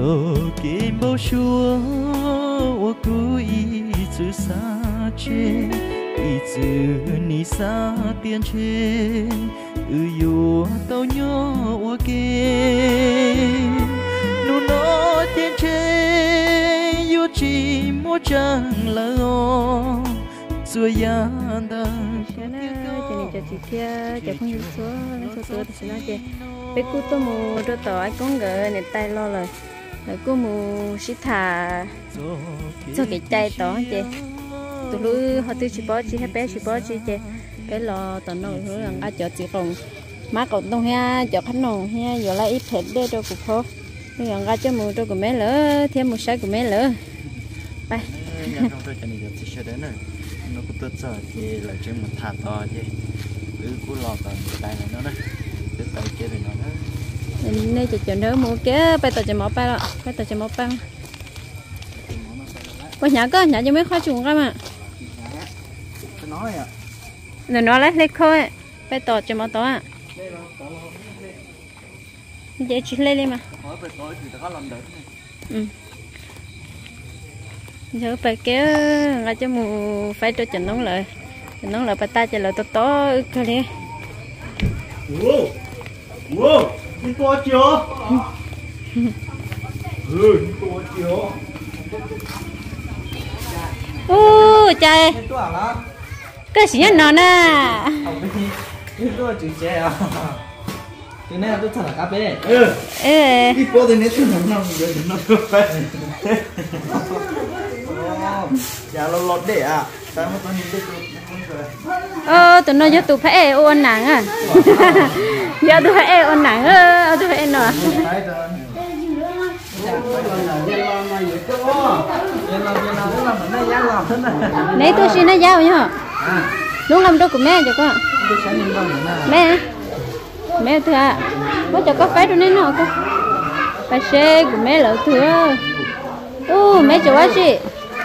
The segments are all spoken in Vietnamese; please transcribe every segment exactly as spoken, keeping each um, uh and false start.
做给无说，我故意自杀切，一直你撒点钱，有有到鸟我给，努诺点钱有寂寞长了哦，做样的。 cho nên cho chị thia cho không hiểu số số số thì nó chị bé cô tôi mua đôi tỏi con gỡ này tay lo rồi rồi cô mua xí thà cho cái chai tỏi chị tụi lu họ tiêu chỉ bỏ chị hay bé chỉ bỏ chị chị bé lo tỏi nồi hứa rằng ai cho chị còn má còn đông ha cho khách nồng ha giờ lại ít thịt để cho cụ phố bây giờ ra cho mua cho của mấy lỡ thêm một sai của mấy lỡ bye nó cũng tốt rồi thì là trên một thả to chứ cứ cứ lo còn tay này nó đấy cái tay kia thì nó đấy nên chỉ chuyện đó mua kế bây giờ chỉ một bao bây giờ chỉ một bao có nhà cơ nhà cho mấy khoa trùng cơ mà nói à này nó lấy lấy khơi bây giờ chỉ một to à vậy chỉ lấy đi mà ừ giờ phải kéo ra cho mù phải cho chỉnh nóng lại chỉnh nóng lại bà ta chạy lại to to cái đi wow wow đi to chưa ừ đi to chưa ô trời cái gì nó nè đi to chữ xe à cái này tôi thật là cá bê ừ đi to thì nên tôi nằm nằm rồi nó cứ phải dạ lo lót để à tại mà tôi nhìn được ờ tụi nó cho tụi phải ôn nặng à giờ tụi phải ôn nặng ơ tụi phải nọ nãy tôi xin nó giao nhá đúng làm đâu của mẹ cho con mẹ mẹ thưa à có cho có phải đâu nên nọ cơ phải xe của mẹ lỡ thưa ô mẹ cho quá chị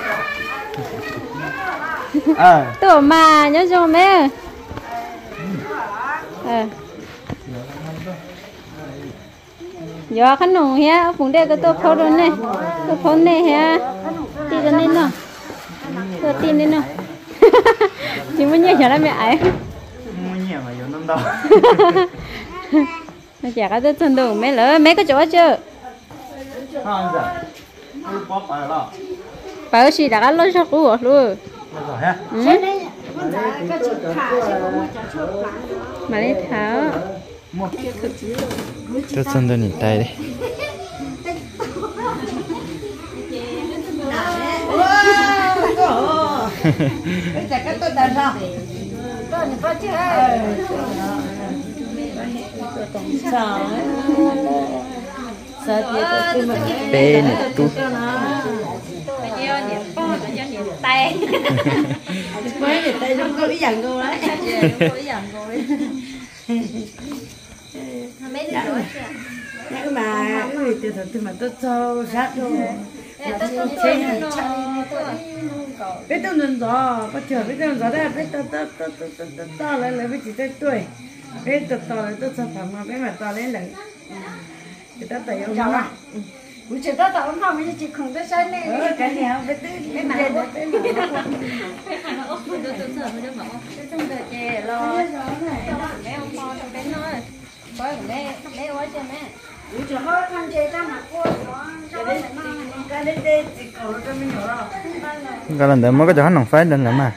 à tổ mà nhớ cho mẹ à giờ khăn nồng ha cũng đây cái tô phô rồi nè tô phô này ha đi ra nên nào tô tin nên nào chỉ muốn nhớ cho mẹ ấy muốn nhớ mà giờ năm đâu nó chả có chân đồ mẹ lỡ mẹ có chỗ chưa không giờ bóp phải lo bảo gì đã lo cho cô luôn rồi ha mà lấy tháo cho chân tôi nhìn tay đi bé này tu tay mới thì tay không có ý dặn cô đấy không có ý dặn cô đấy nhưng mà ui từ từ từ mà tôi cho sát luôn biết tôi nên gió có chờ biết tôi gió đây biết tôi tôi tôi tôi tôi tôi to lên lại biết chỉ tôi tuổi biết tôi to lên tôi sản phẩm mà biết mà to lên lại người ta tẩy ông nó buổi chiều ta tao không biết chị không tới sáng này cái này không biết cái mà nó cái mà nó ốp tôi tôi sợ tôi đâu bảo tôi không được chè lo mẹ ông con trong cái nói coi mẹ mẹ quá chưa mẹ buổi chiều có thằng chè ta mặc cô cái cái đấy đấy chỉ cầu cho mình hiểu rồi cái lần đấy mới có cho hắn nòng phái đến lắm mà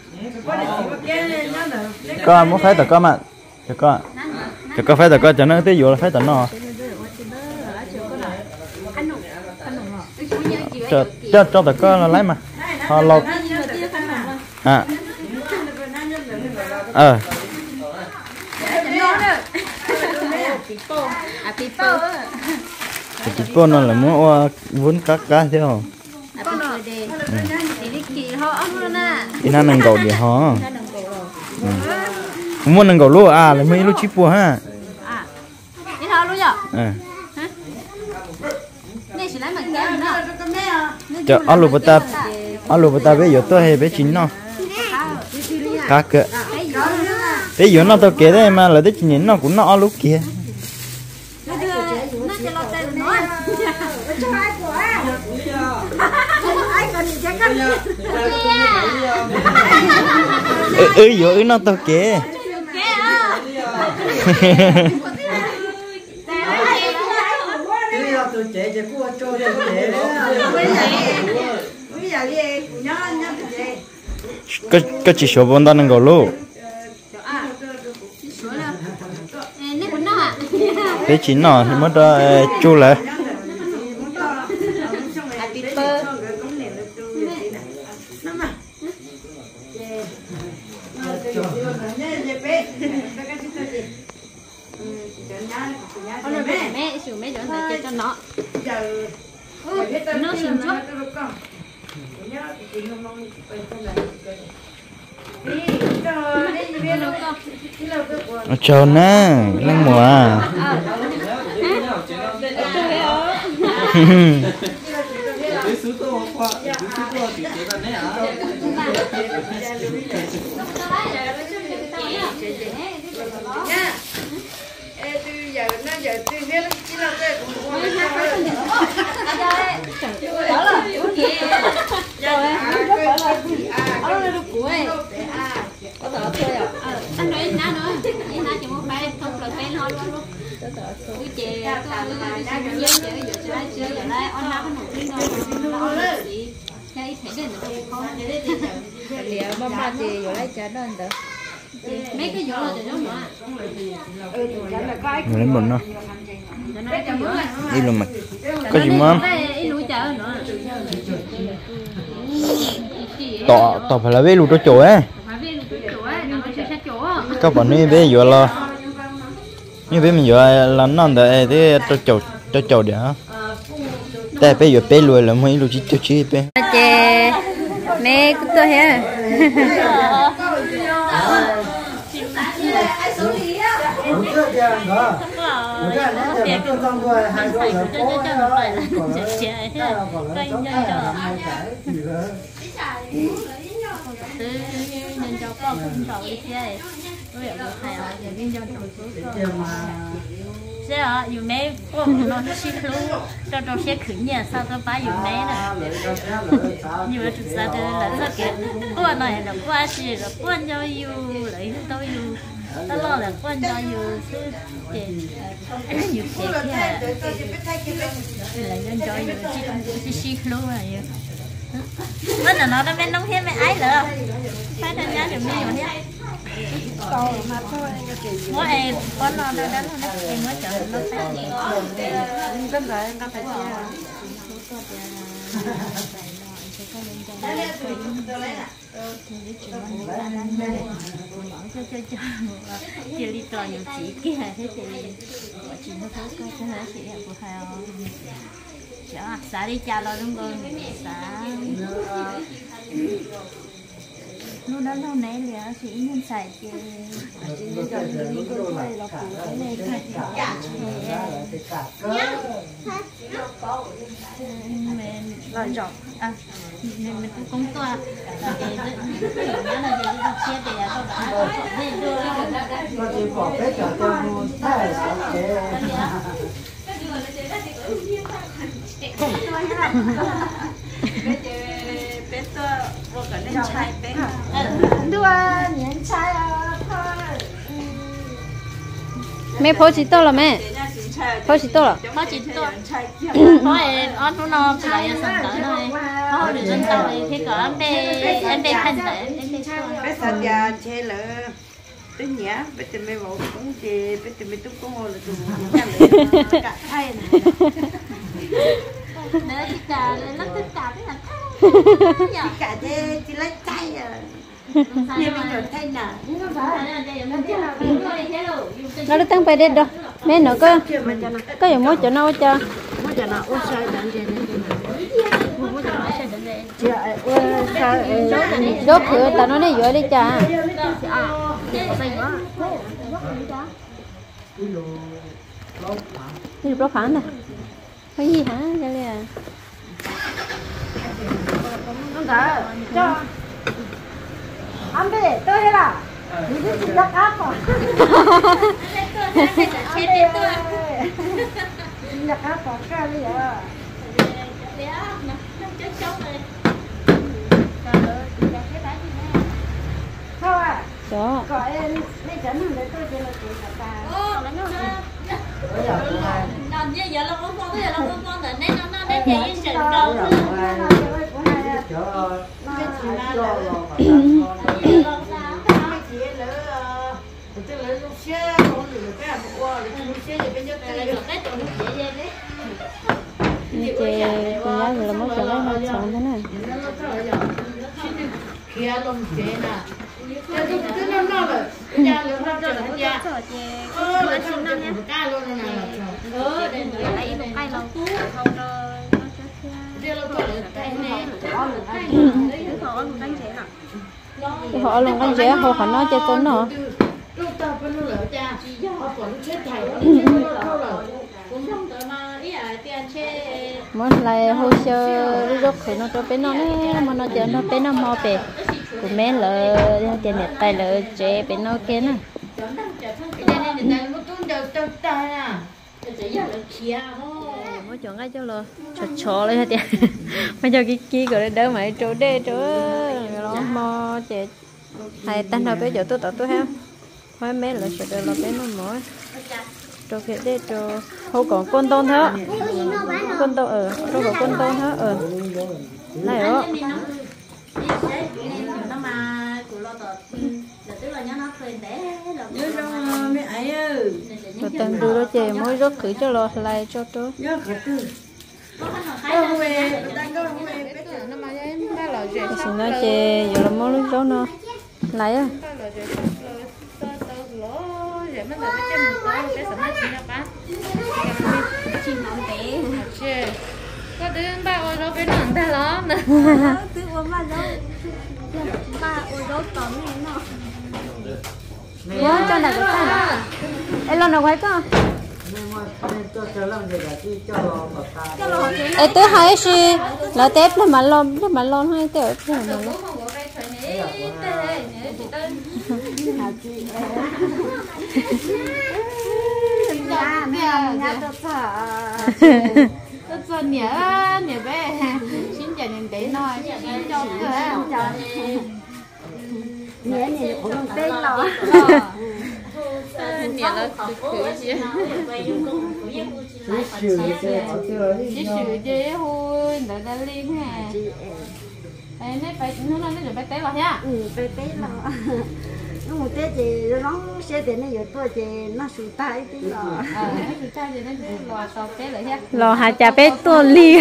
có muốn phái tao có mà cho có cho có phái tao có cho nó tí dụ là phái tao nó cho cho cho tao có là lấy mà họ lột à ờ cái con nó là muốn vốn cá cá chứ không thì nó nâng cầu để họ muốn nâng cầu luôn à là mấy lúc chip bùa ha đi thôi luôn nhở cho ăn lụt ta ăn lụt ta bây giờ tôi hay bé chín nó cá cỡ bây giờ nó tôi kể đấy mà là đấy chín nó cũng nó ăn lúc kia cho ai của ai còn gì chắc không ừ ừ rồi nó tao kể tôi chế chế cua cho chế chế bây giờ đi nhớ nhớ chế cái cái chỉ số bốn đàn ngầu luôn cái chỉ nọ thì mất chu lại mẹ chịu mẹ cho nó cho nó nó xin chút cho nè lăng mùa giờ nó giờ tôi biết chỉ là cái cũng có đó là cái gì rồi nó là của ấy có tờ chơi à anh nói nó nữa đi nó chỉ một bài không là fan thôi luôn cái chè cái gì chè giờ chơi chơi giờ đây on nó một tiếng thôi là gì chơi phải đến được không để để để liệu ba ba thì giờ lấy chè đơn được mấy cái chỗ là chỗ đó mà lấy bẩn nó đi luôn mà có gì mà tỏ tỏ phải là về lụt cho chỗ ấy các bạn đi về vừa lo như về mình vừa là non để thế cho chỗ cho chỗ để hả tại bây giờ bé lùi là mấy lụt chỉ cho chi bé chè mẹ cũng tôi ha ai xử lý á không có tiền nữa một cái nó tiền tôi trong rồi hai đôi là có còn lại còn lại cho hai cái gì nữa nên cho con không trầu đi chơi tôi ở một thầy ở nhà viên cho trầu số sẽ ở dùng đấy con nó xí luôn cho trầu sẽ khử nhà sao tôi phải dùng đấy nè nhưng mà thực ra thì là rất kiện con này là qua gì là quan cho yêu lấy tôi yêu tao lo là quan cho yêu chứ tiền nhiều tiền thế là nhân cho yêu chỉ xí luôn này nó là nó đã bên đông hết mẹ ấy nữa phải tham gia được nhiều hết mỗi em con nó đang đánh nó em mới chọn nó phải gì rất là nó phải cho cho cho chưa đi trò nhiều chỉ kia thế thì chị nó thấy coi cho nó chị của hai chả xả đi cha lo đúng không xả nó đã lâu nay liền chị nhân xài chị mình làm giỏi à mình mình cũng công to là để nó là để đi chia để không đã để đưa nó chỉ bỏ cái cả cho luôn thay mẹ phô chỉ to là mẹ phô chỉ to là phô chỉ to phô em ăn nó no lại sản tới này phô được dân tộc thì thế có em bé em bé thân tới em bé bé sao giờ chơi lỡ tới nhá bé tìm mấy bộ cũng chơi bé tìm mấy túc cũng ngồi là tụi mình cả thay này nữa chị cả nó tất cả cái là cả thế chỉ lấy chay à nhưng mà nhột thay nè nó đang phải đến đâu mẹ nó có có gì mua cho nó cho mua cho nó uống sôi đạn gì mua cho nó sẽ đến đây đốt cửa tao nó đi vừa đi cha đi được phản nè cái gì hả cái này à không thở cho anh bé tôi đây là đi đi chỉ đắc áp à đắc áp à cái gì à đó gọi mấy chấn hàng đấy tôi chỉ là chỉ là ta làm gì giờ là con con thế là con con nên nó nó để chạy trên đâu như chị con gái người là mất chồng lấy nó chồng thế này kia lông chế nè cái cái cái nó nó rồi cái nhà nó nó cho nó nhà ờ là xong năm nhá ca luôn nè ờ để để lấy một cây lâu không rồi nó chết kia nó có được cây nè có được cây đấy họ luôn đánh chế nè họ luôn đánh chế họ phải nói chơi tốn nó lúc tao phải nuôi cha họ còn chết thầy nó không rồi cũng không tới mà ý là tiền chơi mỗi lại hồ sơ lúc thì nó cho bé nó nè mà nó chờ nó bé nó mò về của mẹ lỡ tiền nhật tay lỡ chế bé nó kia nè mỗi chọn cái cho lo chọ chọ lấy hết tiền mấy cho cái kia rồi đỡ mày chỗ đê chỗ nó mò chế hay tan đâu bé chỗ tôi tao tôi ha mấy mẹ lỡ sợ đỡ lo bé nó mỏi cho cái đê cho hậu còn con tôm thế con tôm ở cho có con tôm thế ở này đó nó mà của lo tờ là tức là nó khơi té nhớ cho mẹ ấy ơi rồi tên đưa đó chè mới rất khử cho lo lại cho tôi nhớ khử tư không về cái gì nó chè giờ là món nước chó nó lại á có đứa ba ô đâu bên nặng ta lắm nè cứ uống ba đâu ba ô đâu tóm này nó quá cho này cái này em lo nào quay cơ em tới hai gì là tép là mà lo là mà lo hai tiểu là mà lo nhà nhà nhà tôi sợ tôi sợ nhớ nhớ bé xin chào những tí nói xin cho tôi nhớ nhớ cũng không tên lo nhớ là cứ gì chỉ sửa chứ hôi đợi ta liên hà đây nãy phải nó nói nó phải té lo nha ừ phải té lo nó một té thì nó sẽ để nó giờ tôi thì nó sụt tay tí lo ờ nó sụt tay thì nó lo tao té lại ha lo hà chả bé tua li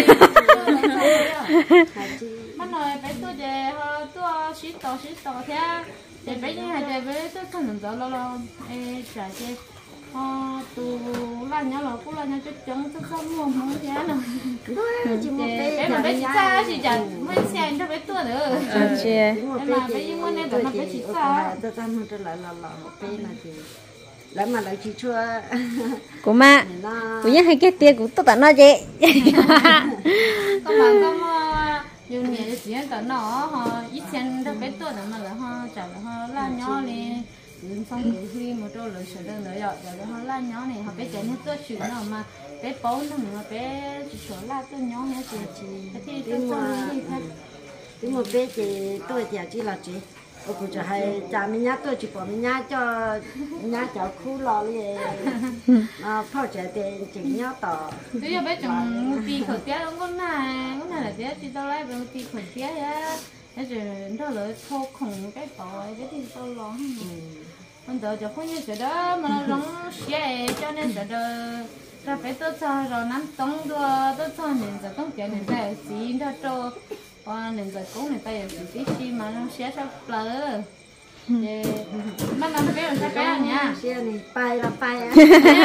bắt nói bé tôi về họ tôi xí tao xí tao thế thì bé như hai trẻ bé tôi không được lo lo ê trả chứ họ tu la nhau là cũng la nhau chút chấn chút xong luôn không thế nào chỉ một bé mà bé chỉ xa chỉ chẳng mấy xe cho bé tôi nữa chè mà bé như con này tao nó bé chỉ xa tao tao muốn trở lại là là một bé mà thì lại mà lại chỉ chua của má của nhá hai cái tiền của tôi tao nói chị con mà con dùng nhiều chỉ tao nó họ ít tiền cho bé tôi nữa mà là họ trả là họ la nhau liền xong rồi khi một chỗ lối sửa đường nữa rồi rồi họ la nhỏ này họ bé chạy hết tôi sửa nào mà bé bốn thằng mà bé chỉ sửa la tôi nhỏ hết chỉ chỉ thì tôi cho đi thôi cái một bé thì tôi chỉ chỉ là chị tôi cũng chỉ hay cha mình nhá tôi chỉ bỏ mình nhá cho nhá cháu khu lo đi à phao chạy thì chỉ nhá tỏ bây giờ bé chồng một tí khởi tía con này con này là tía chỉ tao lấy một tí khởi tía á thế rồi nó lợi thô khủng cái tội cái thì tao lo bây giờ cho không như chuyện đó mà nó giống xe cho nên giờ ra phải tôi cho rồi nắm tông đua tôi cho nên giờ tông chuyện này là gì đó cho còn nên giờ cũng này tay là gì gì mà nó sẽ sao lỡ mà làm cái rồi sao cái nhá xe này bay là bay á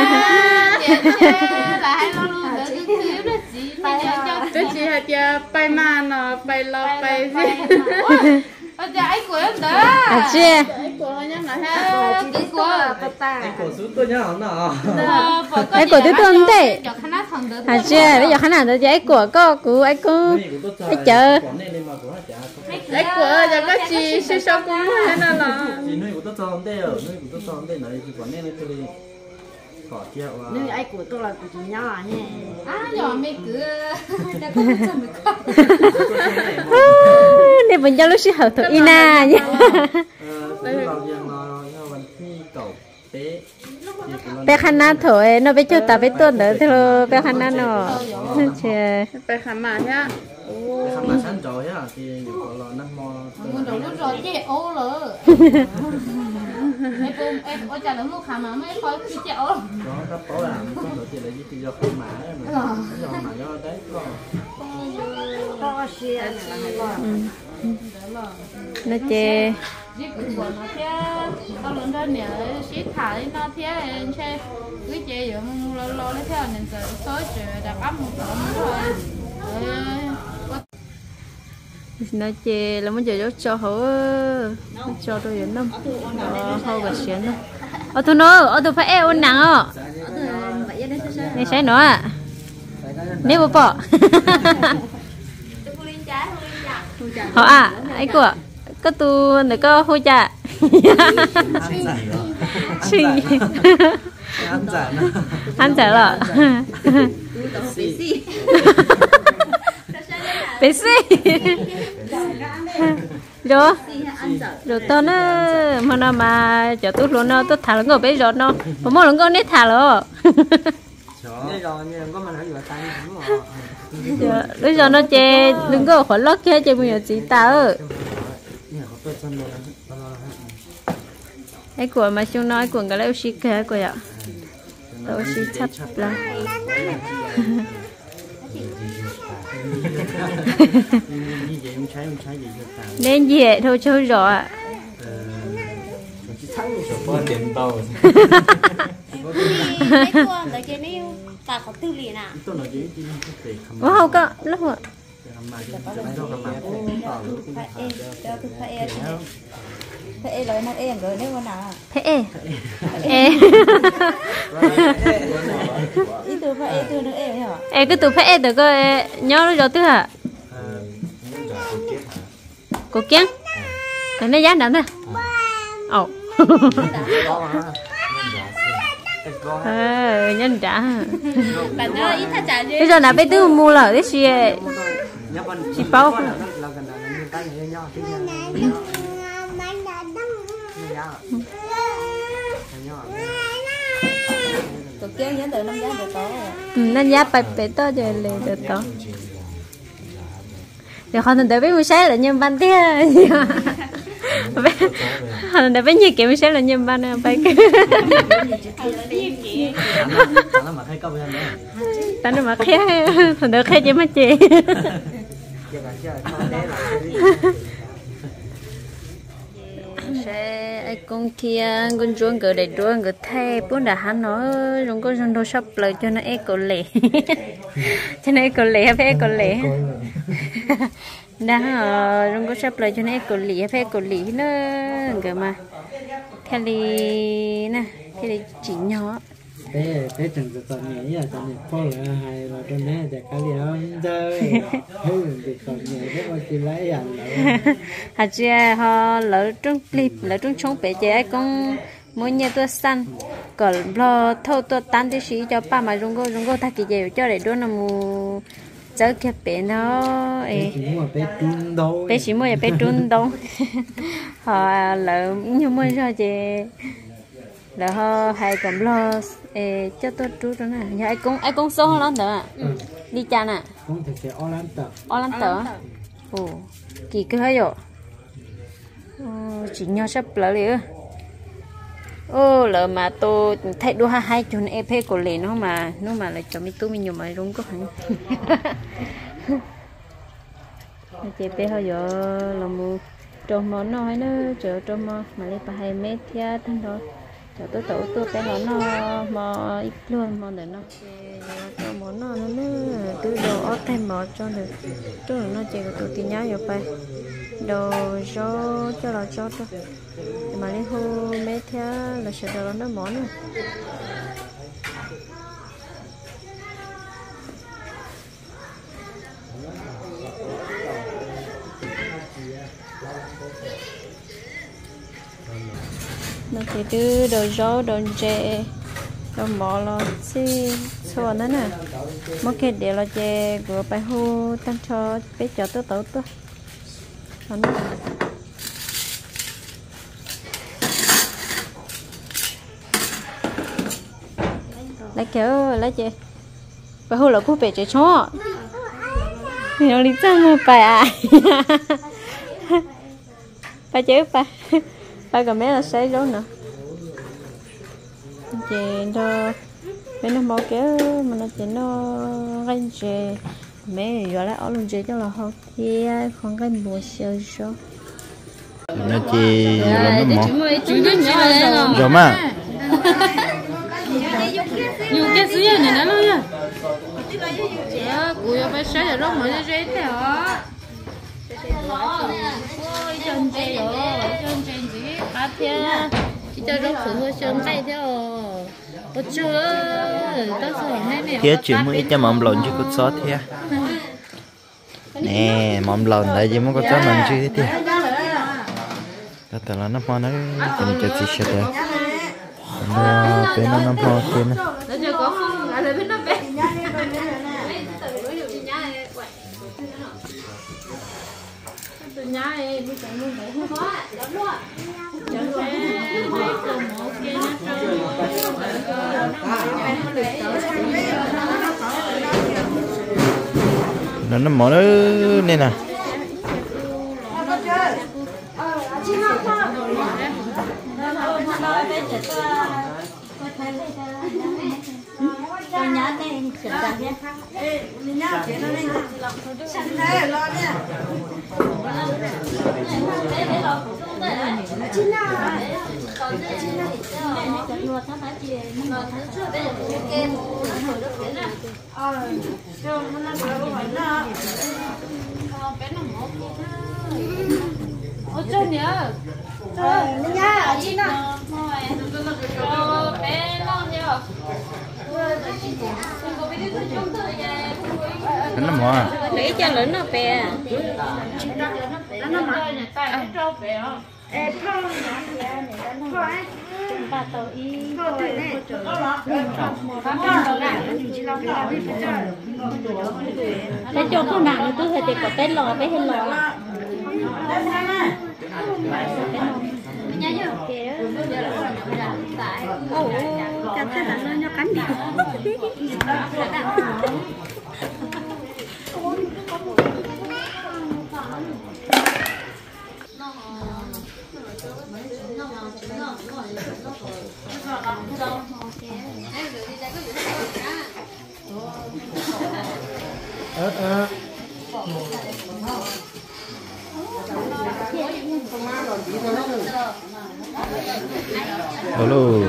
là hai lo luôn đỡ cứ thiếu đó gì bây giờ cho tôi chỉ hay kia bay mà nó bay lo bay gì bây giờ ấy của em đó à chè ấy của họ nhá nói ha chỉ của ta cổ xuống tôi nhá hỏng nào ấy của tôi tôi không thể cho khán giả thằng đó à chè bây giờ khán giả tôi ấy của cô của ấy cô ấy chờ ấy của giờ có chị sư sau cũng thế nào là chị nuôi của tôi cho không đây ở nuôi của tôi cho không đây này thì còn nên tôi đi nếu ai của tôi là của chị nhỏ nhé à nhỏ mấy cứ đã có một trăm một để mình cho lúc xí hợp thôi ina nhá bé khăn nát thôi nó bé cho ta bé tuần nữa thôi bé khăn nát nó chơi ไปขันหมากเนี่ย không mà sáng rồi á thì gọi là năm mò muốn đầu lúc rồi chứ ô lỡ em cũng em ở nhà lúc khám mà mấy coi cái chợ đó cấp tối làm có được thì là chỉ do không mà do mà do đấy to xe nó chơi chỉ cũng còn nó thế tao lớn hơn nè xí thả đi nó thế em chơi cứ chơi rồi mà lâu lâu nó theo nên giờ tối trời đạp áp một cọng thôi nó chơi là muốn chơi cho hổ cho tôi đến năm hầu cả xuyên đó ở tôi nó ở tôi phải eo nặng à này sai nữa à nếu bỏ bỏ họ à ấy của có tu nữa có hôi chả chị ăn chả là bé xí rồi rồi tao nó mà nó mà cho tôi luôn nó tôi thả nó bé rồi nó mà mỗi lần con nít thả rồi bây giờ nó chơi đừng có khỏi lót kia chơi bây giờ chỉ tao cái của mà chúng nói của cái leo xí kia của ạ tôi xí chấp là nên gì vậy thôi chơi rõ ạ wow không có lúc rồi phải lời nó em rồi nếu con nào thế e e ý từ phải từ nước em hả e cứ từ phải e từ coi nhớ nó rồi thứ hả cô kiến cái này giá nặng nè ồ ờ nhân trả bạn ơi ít thà trả bây giờ là bây tư mua là cái gì chỉ bao tổ kiến nhớ từ năm giá được to nên giá bảy bảy to rồi liền được to để họ thành để biết mua xe là nhân ban thế họ để biết như kiểu xe là nhân ban bay ta nó mà khé thành được khé chỉ mà chị sẽ ai con kia con chuông cửa để chuông cửa thay bốn đã hắn nó dùng con dùng đồ shop lời cho nó e cổ lệ cho nó e cổ lệ phải e cổ lệ đang ở dùng con shop lời cho nó e cổ lệ phải cổ lệ nó cơ mà cái này nè cái này chỉ nhỏ bé bé chẳng được tận nhỉ à tận nhỉ phô là hay là trong này để cái gì đó chơi hơi được tận nhỉ rất là chỉ lấy ăn rồi hạt chia họ lỡ trong clip lỡ trong chống bé trẻ con mỗi nhà tôi săn còn lo thâu tôi tan đi xí cho ba mà dùng cô dùng cô thay cái gì cho để đôi nó mù chở cái bé nó bé chỉ mua bé trun đâu bé chỉ mua bé trun đâu họ lỡ như mua cho chị là họ hay cầm lo ê, cho tôi chú đó nè nhà ai cũng ai cũng số lắm nữa ừ. Đi cha nè cũng thực sự o lắm tờ o lắm tờ ồ kỳ cứ hay rồi chỉ nhau sắp lỡ liền ô lỡ mà tôi thấy đua hai chun ép của liền nó mà nó mà lại cho mình tôi mình nhiều mà đúng có hẳn chị bé hơi giờ là mua trồng món nói nữa chờ trồng món mà lấy ba hai mét kia thân thôi cho tôi tổ tôi cái nó nó mò ít luôn mò để nó cho món nó nó tôi đồ ớt thêm mò cho được tôi nó chỉ có tôi tin nhá rồi phải đồ cho cho là cho tôi mà lấy hô mấy thế là sẽ đồ nó món nữa nó chỉ đưa đồ gió đồ chè เราmò lo xí xua nữa nè mất cái để lo chè của bài hô tăng cho bé cho tớ tớ tớ lấy kéo lấy chè bài hô là cô bé chè chó thì nó đi chăng mà bài à bài chè bài bài cầm mấy là say rồi nè chè cho bên nó mò kéo mà nó chè nó ganh chè mấy giờ lại ở luôn chè cho là học thì không cái bùa sờ sờ nó chỉ làm nó mò rồi mà nhiều cái gì này nó luôn à dạ cô yêu phải sáng rồi mà nó dễ thế hả ôi chân chè rồi chân chè gì cá thia chỉ cho nó khử hơi chân tay theo có chưa tao sợ này nè kia chỉ mới cho mắm lợn chứ có sót thế nè mắm lợn đây chỉ mới có sót mình chứ thế ta tưởng là nó mò nó cái này cho chị sẽ đây nó bên nó nó mò kia nè nó chưa có không lại là bên nó bên từ nhà này bây giờ luôn phải không có lắm luôn chẳng phải còn một kia nó nó mò nó nè nè tôi nhớ tên sửa ra nhé. Ê, mình nhớ chuyện nó lên xanh này lo nha. Chín nào? Chín nào? Chặt nuôi thắt thắt gì? Nuôi thắt trước đây là cái kem hồi đó cái nè. Ờ, cho nó nó phải không phải nó. Bé nó ngốc. Ôi trời nhớ. Trời, nó nhá, chín nào? Rồi, bé lo nhớ. nó mò để cho lớn nó bè nó mò tay trâu bè Ê, thơm nhá. Thơm ấy. Chúng ta tàu y. Thơm thế này. cái chỗ không nặng tôi phải có tên lò với hình lò Nhá nhá. Ồ, chắc thế là nó cắn đi. ờ ờ alo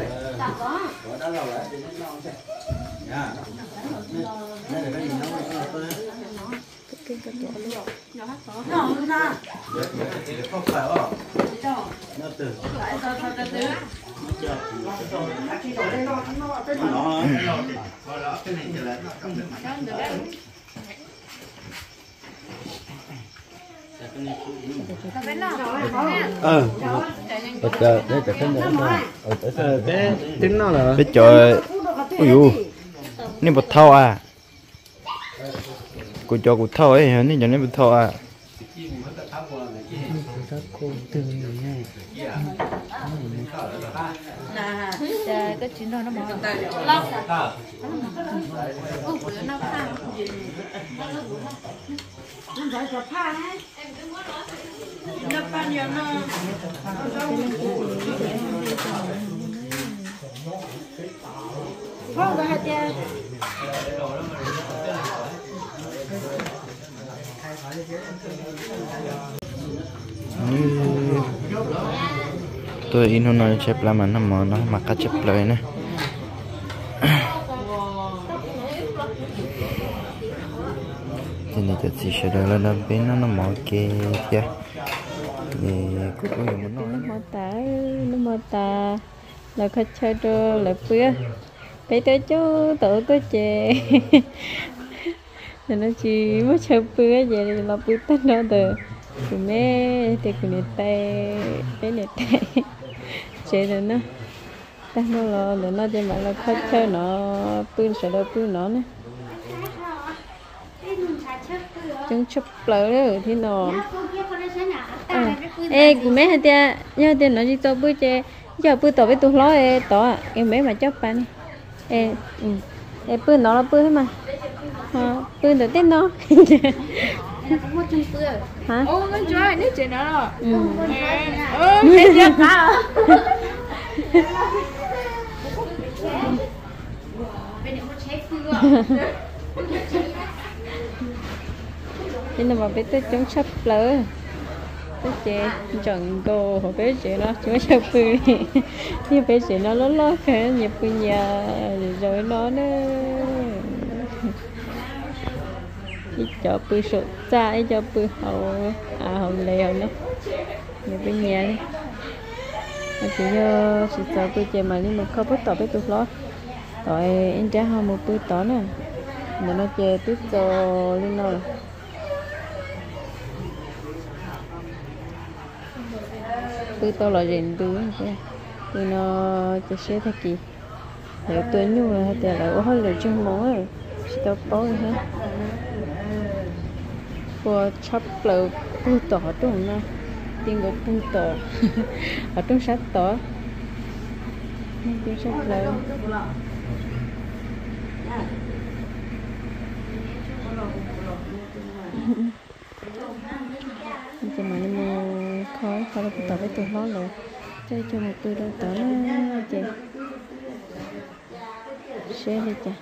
ờ ở chờ để chờ cái nữa ở ờ cái tiếng nó là để chờ ui dụนี่บทเท่าอ่ะกูจอกูเท่าไอ้เฮ้ยนี่จะนี่บทเท่าอ่ะ các cô tương này Trời, cái chuyện đó nó mò Nó phải có pha ấy. Nó pha nhiều nó. Không có hạt nha. Tôi in hôm nay chép làm ăn mà nó mặc cả chép lời nè thì này cho chị sẽ đợi lên bên nó nó mò kia kia thì cũng có nhiều muốn nói nó mò tả nó mò tả là khách chơi đồ là bữa bây tới chỗ tổ tôi chè thì nó chỉ mới chơi bữa vậy là bữa tết nó từ từ mẹ thì cái này tay cái này tay chơi rồi nó đang nó là để nó cho bạn là khách chơi nó pin sẽ đâu pin nó nữa chúng chụp lỡ đấy thì nó ê của mấy hai tia nhớ tiền nó chỉ cho bữa chơi giờ bữa tỏ với tụi nó ê tỏ em mấy mà chấp bạn ê ừ ê bữa nó là bữa mà ha bữa đầu tiên nó hả ô nó chơi nó chơi nó rồi ừ ô cái gì cả thế là mà biết tới chống chấp lỡ tới chế chọn đồ hoặc bé chế nó chúng chấp bự như bé chế nó lớn lớn cái nhập bự nhà rồi nó nữa đi cho bự sụt ra cho bự hậu à hậu lèo nữa nhập bự nhà đi mà chỉ cho chỉ cho bự chế mà nhưng mà không bắt tỏ với tụi nó tại em trả họ một bự tỏ nè mà nó chế tiếp cho lên rồi bự to là rèn bự vậy bự nó chỉ sẽ thay kỳ nếu tôi nhu là thì là hơi lười chân mỏ rồi chỉ tao bó rồi ha qua chắp lợp bự tỏ trong nó tiếng của bự tỏ ở trong sát tỏ nên tiếng sát lợp cho mà nó khói khói nó tỏ với tụi nó rồi chơi cho một tụi đâu tỏ nó chị xe đi chà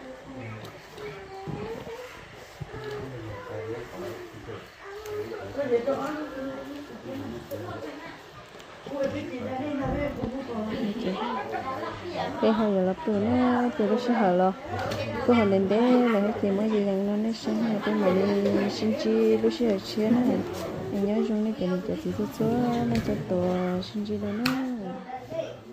cái hồi giờ là tụi nó tụi nó sẽ hở lo cứ hồi lên đấy là hết tiền mới gì rằng nó nó sẽ hay cái mà đi sinh chi lúc sẽ chia nó anh nhớ trong này cái này chỉ thì số nó cho tổ sinh chi đó nó